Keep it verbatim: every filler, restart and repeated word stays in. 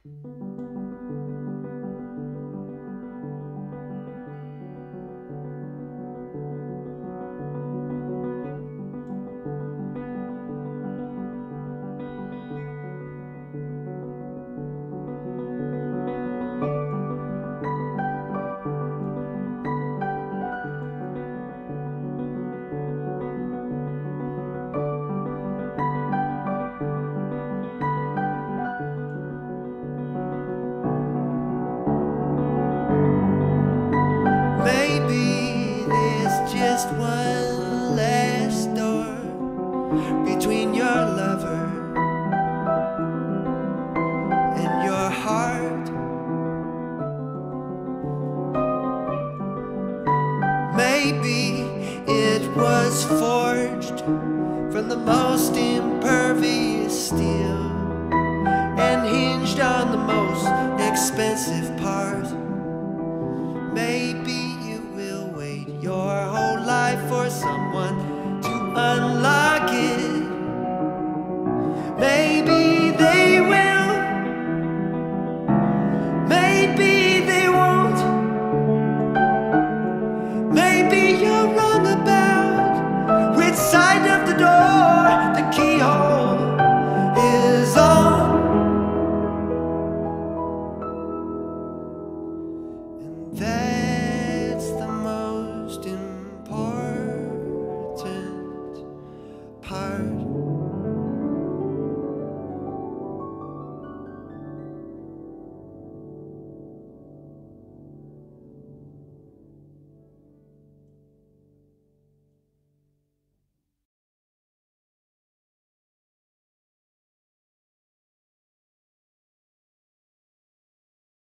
Just one last door between your lover and your heart. Maybe it was forged from the most impervious steel and hinged on the most expensive part. Maybe you will wait your whole life for someone